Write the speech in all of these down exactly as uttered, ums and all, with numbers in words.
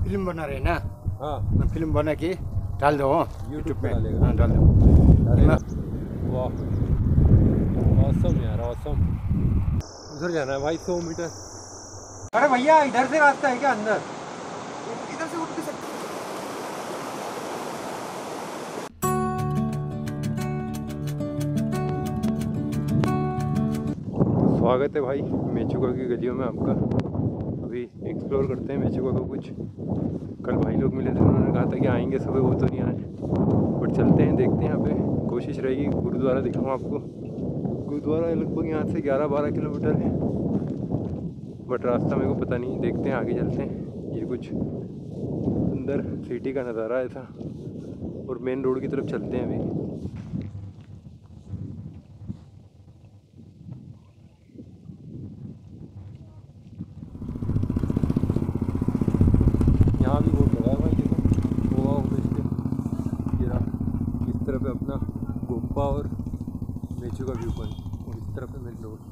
Film बना रहे हैं ना। हाँ, फिल्म बना के डाल दो यूट्यूब पे पे। डालेगा। हाँ डाल दो। अरे मैं- वाह, ऑसम यार, ऑसम। उधर जाना है भाई सौ मीटर। अरे भैया, इधर से रास्ता है क्या अंदर? इधर से उठ भी सकते। स्वागत है भाई मेचुका की गलियों में आपका। अभी एक्सप्लोर करते हैं मेचुका को कुछ। कल भाई लोग मिले थे, उन्होंने कहा था कि आएंगे सुबह, वो तो नहीं आए, बट चलते हैं, देखते हैं। यहाँ पे कोशिश रहेगी गुरुद्वारा दिखाऊँ आपको। गुरुद्वारा लगभग यहाँ से ग्यारह बारह किलोमीटर है, बट रास्ता मेरे को पता नहीं, देखते हैं, आगे चलते हैं। ये कुछ अंदर सिटी का नज़ारा है था, और मेन रोड की तरफ चलते हैं अभी। यहाँ भी बोर्ड लगा है भाई, देखो गोवा होम स्टे। ये रहा, इस तरफ है अपना गोप्पा और मेचुका व्यू पॉइंट, और इस तरफ है मेन रोड।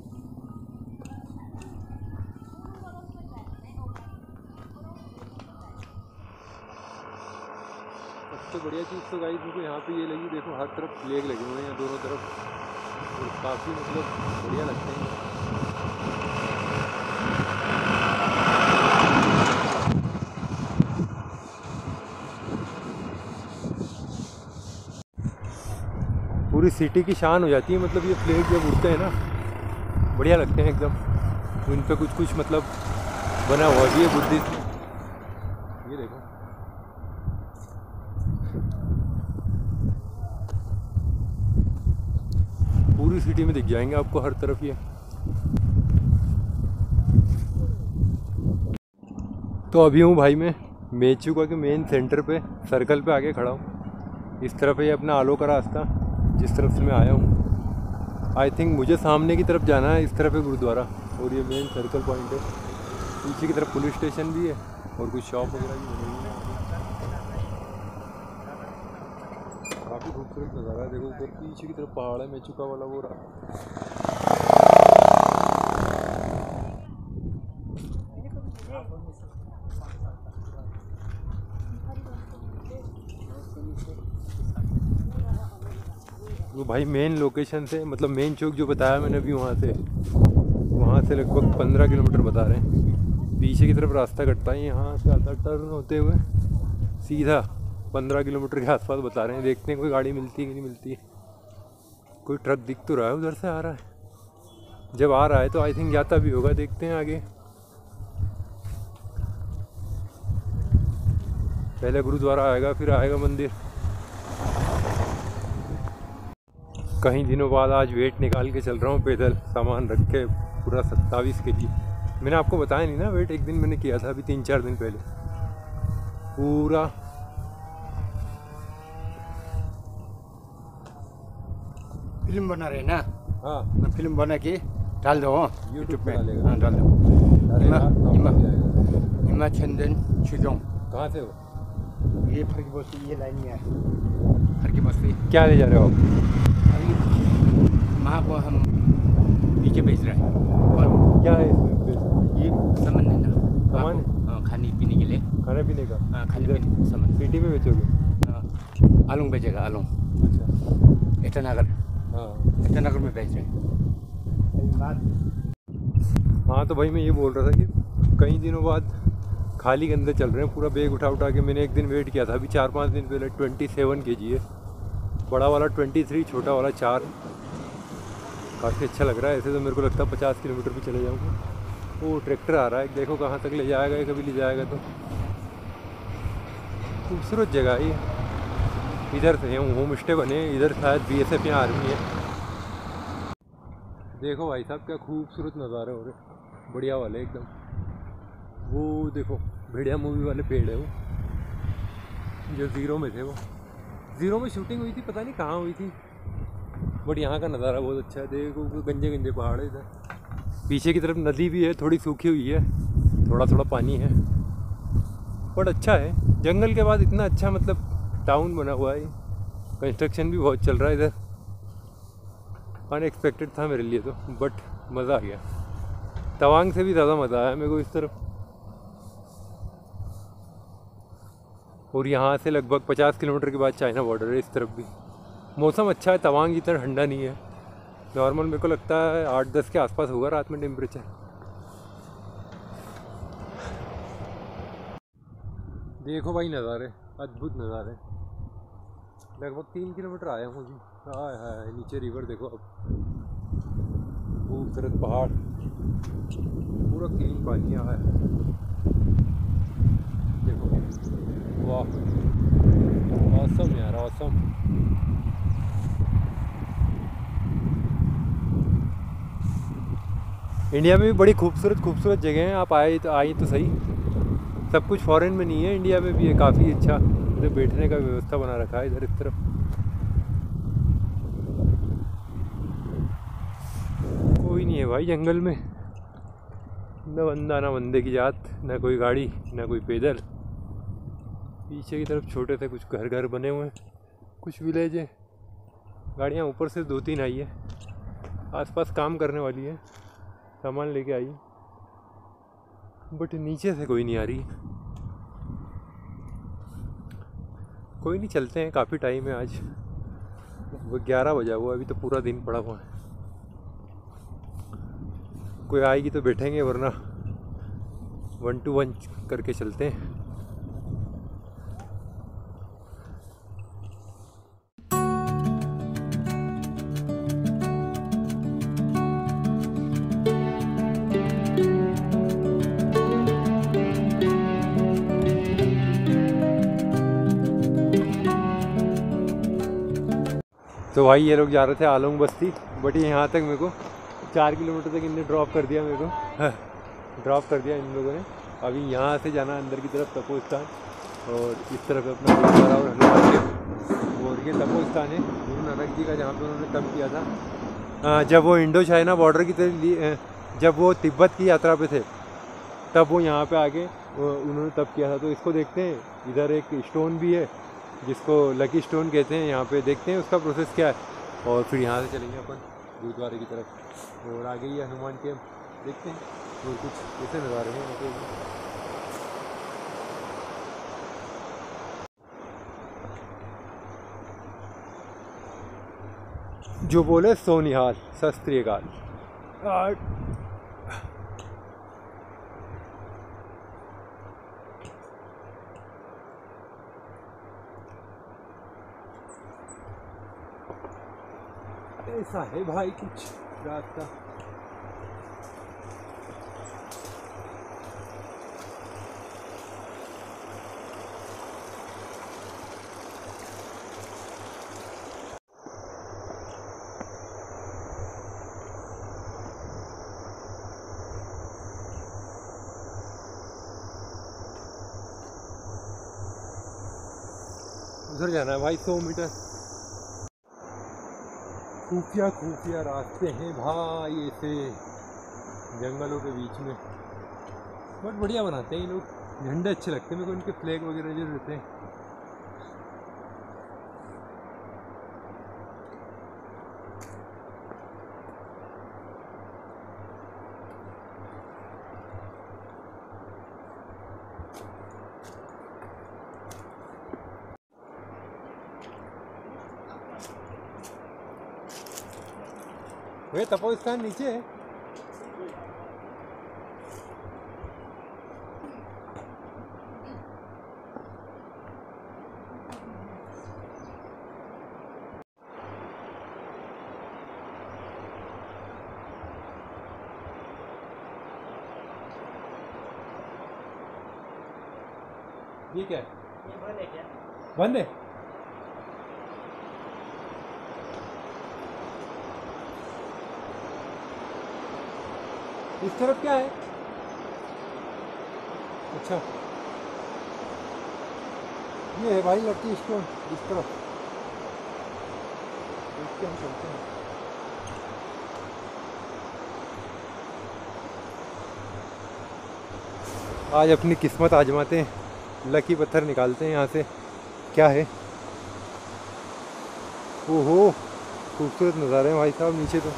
सबसे बढ़िया चीज़ तो गाइस मुझे यहाँ पे ये लगी, देखो हर तरफ फ्लैग लगे हुए हैं यहाँ दोनों तरफ, और काफ़ी मतलब बढ़िया लगते हैं। पूरी सिटी की शान हो जाती है, मतलब ये फ्लैग जब उड़ते हैं ना, बढ़िया लगते हैं एकदम। उन पे कुछ कुछ मतलब बना हुआ भी है बुद्धिस्ट। ये देखो, पूरी सिटी में दिख जाएंगे आपको हर तरफ ये। तो अभी हूँ भाई मैं मेचुका के मेन सेंटर पे, सर्कल पे आके खड़ा हूँ। इस तरफ है ये अपना आलो का रास्ता, जिस तरफ से मैं आया हूँ। आई थिंक मुझे सामने की तरफ जाना है, इस तरफ है गुरुद्वारा, और ये मेन सर्कल पॉइंट है। पीछे की तरफ पुलिस स्टेशन भी है, और कुछ शॉप वगैरह भी बनी हुई है। काफ़ी खूबसूरत नज़ारा है, देखो ऊपर पीछे की तरफ पहाड़ है, मेचुका वाला वो रहा। वो भाई मेन लोकेशन से, मतलब मेन चौक जो बताया मैंने अभी, वहाँ से वहाँ से लगभग पंद्रह किलोमीटर बता रहे हैं। पीछे की तरफ रास्ता कटता है, यहाँ से आता टर्न होते हुए सीधा पंद्रह किलोमीटर के आसपास बता रहे हैं। देखते हैं कोई गाड़ी मिलती है कि नहीं मिलती है। कोई ट्रक दिख तो रहा है, उधर से आ रहा है। जब आ रहा है तो आई थिंक जाता भी होगा, देखते हैं आगे। पहले गुरुद्वारा आएगा, फिर आएगा मंदिर। कई दिनों बाद आज वेट निकाल के चल रहा हूँ पैदल, सामान रख के, पूरा सत्ताईस के जी। मैंने आपको बताया नहीं ना वेट, एक दिन मैंने किया था अभी तीन चार दिन पहले, पूरा फिल्म बना रहे हैं ना। हाँ, फिल्म बना के डाल दो यूट्यूब पे डालेगा। हाँ डाल दो। अरे हिमा- यार, नाम हिमा- भी आएगा। हिमा चंदन शिलोंग। कहाँ से हो? ये फर्की बस्ती, ये लाइन में है फर्की बस्ती। क्या ले जा रहे हो आप? अभी माँ को हम नीचे भेज रहे हैं। और क्या है इसमें? ये सामान है ना, सामान है? हाँ, खाने पीने के लिए। खाने पीने का? हाँ, खाने इधर पीने का सामान। सिटी में बेचोगे? हाँ, आलूंग भेजेगा, आलूंग अच्छा, ईटानगर। हाँ ईटानगर में भेज रहे हैं। हाँ। तो भाई मैं ये बोल रहा था कि कई दिनों बाद खाली कंधे चल रहे हैं, पूरा बैग उठा उठा के। मैंने एक दिन वेट किया था अभी चार पाँच दिन पहले, ट्वेंटी सेवन के जी है, बड़ा वाला ट्वेंटी थ्री, छोटा वाला चार। काफ़ी अच्छा लग रहा है। ऐसे तो मेरे को लगता है पचास किलोमीटर भी चले जाऊँगा। वो ट्रैक्टर आ रहा है, देखो कहाँ तक ले जाएगा, कभी ले जाएगा। तो खूबसूरत जगह है ये। इधर से होम स्टे बने, इधर शायद बी एस एफ या आर्मी है। देखो भाई साहब क्या खूबसूरत नज़ारे हो रहे, बढ़िया वाले एकदम। वो देखो भेड़िया मूवी वाले पेड़ है वो, जो ज़ीरो में थे। वो ज़ीरो में शूटिंग हुई थी, पता नहीं कहाँ हुई थी, बट यहाँ का नज़ारा बहुत अच्छा है। देखो गंजे गंजे पहाड़ है इधर। पीछे की तरफ नदी भी है, थोड़ी सूखी हुई है, थोड़ा थोड़ा पानी है, बट अच्छा है। जंगल के बाद इतना अच्छा मतलब टाउन बना हुआ है। कंस्ट्रक्शन भी बहुत चल रहा है इधर। अनएक्सपेक्टेड था मेरे लिए तो, बट मज़ा आ गया। तवांग से भी ज़्यादा मज़ा आया मेरे को इस तरफ। और यहाँ से लगभग पचास किलोमीटर के बाद चाइना बॉर्डर है इस तरफ भी। मौसम अच्छा है, तवांग इतना ठंडा नहीं है, नॉर्मल मेरे को लगता है आठ दस के आसपास होगा रात में टेम्परेचर। देखो भाई नज़ारे, अद्भुत नज़ारे। लगभग तीन किलोमीटर आया हूँ जी। हाय हाय, नीचे रिवर देखो अब, खूबसूरत पहाड़, पूरा क्लीन पानी है। देखो वाह, ऑसम यार, ऑसम। इंडिया में भी बड़ी खूबसूरत खूबसूरत जगह हैं, आप आए तो आई तो सही। सब कुछ फॉरेन में नहीं है, इंडिया में भी है काफ़ी अच्छा। इधर बैठने का व्यवस्था बना रखा है इधर इस तरफ। कोई नहीं है भाई जंगल में, न बंदा ना बंदे की जात, ना कोई गाड़ी ना कोई पैदल। पीछे की तरफ छोटे से कुछ घर घर बने हुए हैं, कुछ विलेज है। गाड़ियाँ ऊपर से दो तीन आई है, आसपास काम करने वाली है, सामान लेके आई, बट नीचे से कोई नहीं आ रही। कोई नहीं, चलते हैं, काफ़ी टाइम है आज, वो ग्यारह बजा हुआ, अभी तो पूरा दिन पड़ा हुआ है। कोई आएगी तो बैठेंगे, वरना वन टू वन करके चलते हैं। तो भाई ये लोग जा रहे थे आलोंग बस्ती, बट ये यहाँ तक मेरे को चार किलोमीटर तक इनने ड्रॉप कर दिया मेरे को ड्रॉप कर दिया इन लोगों ने। अभी यहाँ से जाना अंदर की तरफ तपो स्थान, और इस तरफ अपना गुरुद्वारा और हनुमान के, और ये तपो स्थान है गुरु नानक जी का, जहाँ पे उन्होंने तप किया था जब वो इंडो चाइना बॉर्डर की तरफ, जब वो तिब्बत की यात्रा पे थे, तब वो यहाँ पे आके उन्होंने तप किया था। तो इसको देखते हैं, इधर एक स्टोन भी है जिसको लकी स्टोन कहते हैं, यहाँ पे देखते हैं उसका प्रोसेस क्या है, और फिर यहाँ से चलेंगे अपन गुरुद्वारे की तरफ। और आगे ये हनुमान के देखते हैं और कुछ कैसे नज़ारे हैं यहाँ पे। जो बोले सो निहाल, सत श्री अकाल। ऐसा है भाई कुछ रास्ता। उधर जाना है भाई सौ मीटर। खुफिया खुफिया रास्ते हैं भाई, ऐसे जंगलों के बीच में, बहुत बढ़िया बनाते हैं ये लोग। झंडे अच्छे लगते हैं मेरे को, इनके फ्लैग वगैरह जो रहते हैं। वे तपो स्थान नीचे है। ये क्या है? ये बंद है क्या? बंद है। इस तरफ क्या है? अच्छा ये है भाई लकी स्टोन, इस तरफ देखते हम चलते हैं। आज अपनी किस्मत आजमाते हैं, लकी पत्थर निकालते हैं यहाँ से, क्या है। ओहो खूबसूरत नज़ारे हैं भाई साहब नीचे तो।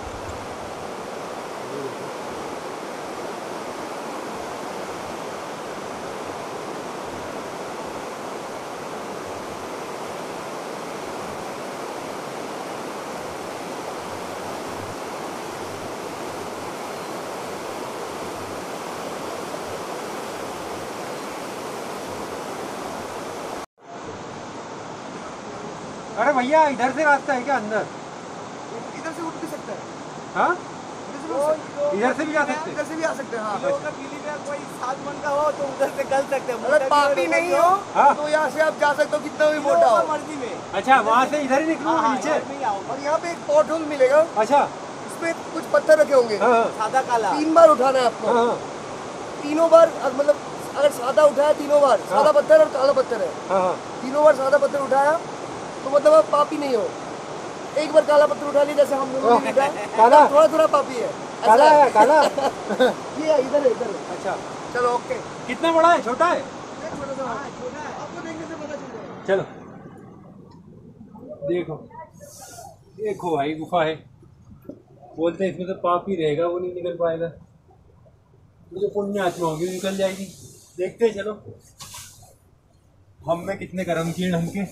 अरे भैया इधर से रास्ता है क्या अंदर? इधर से उठ भी सकता है। हाँ इधर इधर से भी जा सकते हैं। इधर से भी आ सकते हैं। हाँ कोई सात मन का हो तो उधर से गल सकते हैं। अगर पापी नहीं हो हाँ। तो यहाँ से आप जा सकते हो, कितना भी मोटा हो। मर्जी में। अच्छा वहाँ से इधर ही निकलूंगा नीचे। और यहाँ पे एक पॉट होल मिलेगा, अच्छा उसपे कुछ पत्थर रखे होंगे। हाँ सादा काला। तीन बार उठाना है आपको। हाँ तीनों बार अगर मतलब अगर सादा उठाया तीनों बार, सादा पत्थर और काला पत्थर है, हाँ हाँ तीनों बार सादा पत्थर उठाया तो मतलब आप पापी नहीं हो। एक बार काला पत्थर उठा लिया जैसे हम दोनों ने उठाया, काला? थोड़ा थोड़ा पापी है। काला ऐसा है काला। ये है, इधर है इधर है। अच्छा चलो ओके। कितना बड़ा है छोटा है? छोटा सा आपको देखने से पता चल जाएगा। चलो देखो देखो भाई गुफा है। बोलते हैं इसमें तो पाप ही रहेगा, वो नहीं निकल पाएगा। मुझे पुण्य आत्मा होगी निकल जाएगी। देखते हैं चलो हम में कितने कर्म किए ढंग के।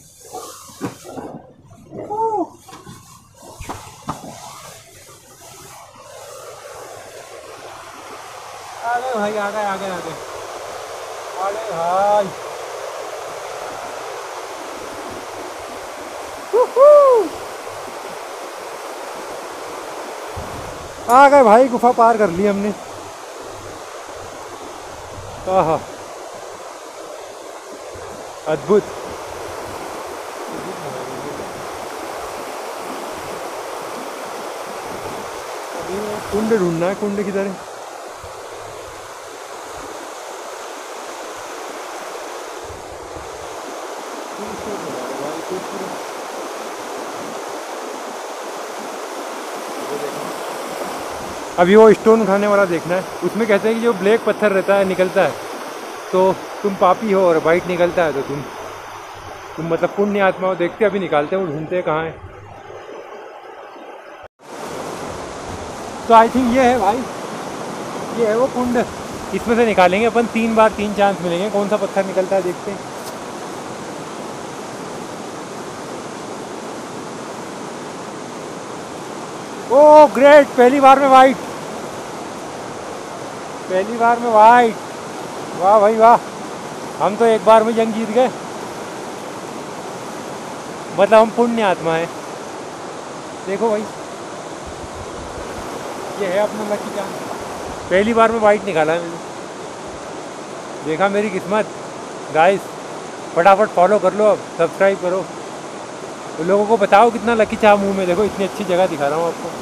आ गए भाई आ गए आ गए आ गए आ गए भाई। आ गए भाई, गुफा पार कर ली हमने। आहा अद्भुत। कुंड ढूंढना है, कुंड किधर है? अभी वो स्टोन खाने वाला देखना है। उसमें कहते हैं कि जो ब्लैक पत्थर रहता है निकलता है तो तुम पापी हो, और वाइट निकलता है तो तुम तुम मतलब पुण्य आत्मा हो। देखते अभी निकालते हैं, वो ढूंढते हैं कहाँ है। तो आई थिंक ये है भाई, ये है वो कुंड। इसमें से निकालेंगे अपन। तीन बार तीन चांस मिलेंगे, कौन सा पत्थर निकलता है देखते हैं। ओह ग्रेट, पहली बार में वाइट, पहली बार में वाइट। वाह भाई वाह, हम तो एक बार में जंग जीत गए। मतलब हम पुण्य आत्मा है। देखो भाई ये है अपना लकी चांस। पहली बार में वाइट निकाला है मैंने। देखा मेरी किस्मत। गाइस फटाफट फॉलो कर लो, अब सब्सक्राइब करो, तो लोगों को बताओ कितना लकी चार्म हूँ मैं। देखो इतनी अच्छी जगह दिखा रहा हूँ आपको।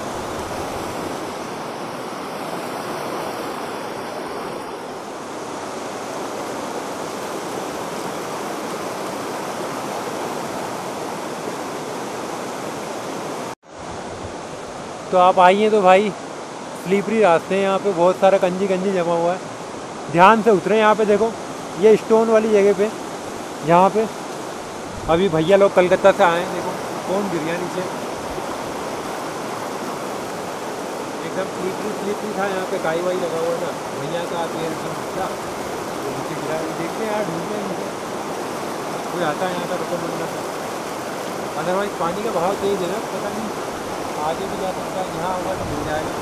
तो आप आइए तो भाई, स्लीपरी रास्ते हैं यहाँ पे, बहुत सारा कंजी कंजी जमा हुआ है। ध्यान से उतरे यहाँ पे। देखो ये स्टोन वाली जगह पे, यहाँ पे अभी भैया लोग कलकत्ता से आए हैं। देखो कौन गिर गया नीचे। एकदम स्लीपरी स्लीपरी था यहाँ पे, काई वाई लगा हुआ था। भैया का पैर एकदम था, वो नीचे गिरा। देखते हैं यार, ढूंढते हैं नीचे कोई आता है यहाँ का रुको मिलना था। अदरवाइज पानी का बहाव तेज है ना, पता नहीं आगे भी जा सकता है। यहाँ होगा तो मिल जाएगा।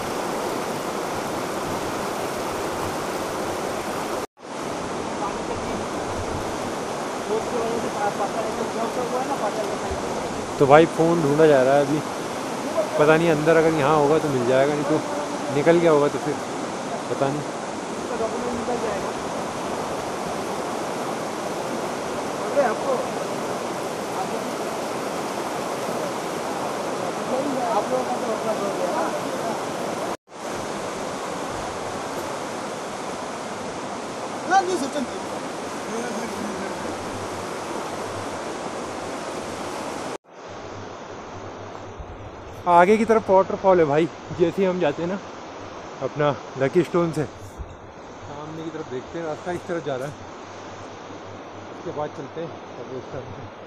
तो भाई फ़ोन ढूंढा जा रहा है अभी, पता नहीं अंदर अगर यहाँ होगा तो मिल जाएगा, नहीं तो निकल गया होगा तो फिर पता नहीं। आप लोगों का तो अपना हो गया ना। आगे की तरफ वाटरफॉल है भाई। जैसे ही हम जाते हैं ना अपना लकी स्टोन से, सामने की तरफ देखते हैं, रास्ता इस तरफ जा रहा है। उसके बाद चलते हैं अब उस तरफ से।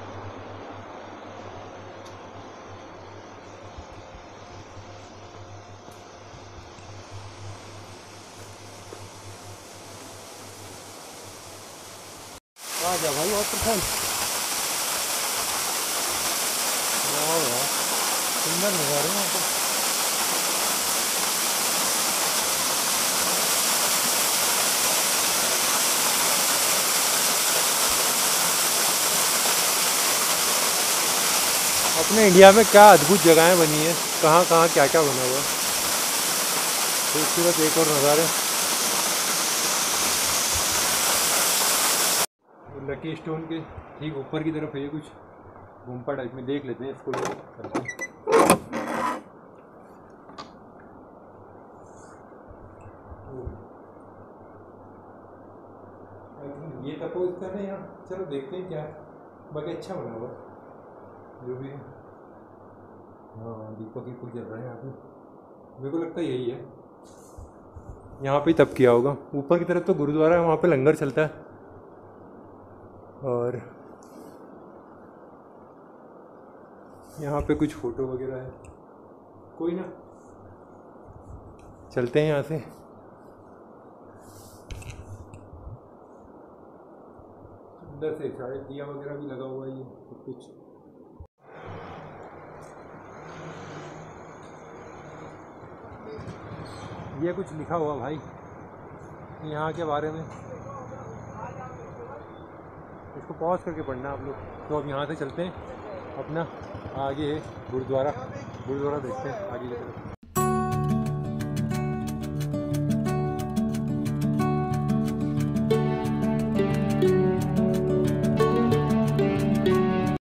आ जा भाई वाटरफॉल। सुंदर नज़ारे हैं यहाँ पे। अपने इंडिया में क्या अद्भुत जगहें बनी हैं, कहाँ कहाँ क्या क्या बना हुआ है। खूबसूरत एक और नज़ारे। लकी स्टोन के ठीक ऊपर की तरफ है ये कुछ गुम्फा टाइप में, देख लेते हैं इसको। ये तपो इसका नहीं यहाँ, चलो देखते हैं क्या, बाकी अच्छा बना हुआ जो भी है। हाँ दीपक ही कुछ जल रहा है यहाँ पे, मेरे को लगता है यही है, यहाँ पे ही तप किया होगा। ऊपर की तरफ तो गुरुद्वारा है, वहाँ पे लंगर चलता है। और यहाँ पे कुछ फोटो वगैरह है, कोई ना चलते हैं यहाँ से। अंदर से शायद दिया वगैरह भी लगा हुआ है, ये सब कुछ। ये कुछ लिखा हुआ भाई यहाँ के बारे में, इसको पॉज करके पढ़ना आप लोग। तो अब यहाँ से चलते हैं अपना, आगे है गुरुद्वारा, गुरुद्वारा देखते हैं आगे की तरफ।